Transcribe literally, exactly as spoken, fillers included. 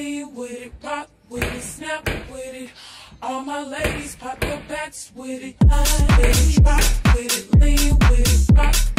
lean with it, rock with it, snap with it. All my ladies pop your backs with it, with it, rock with it, lean with it, rock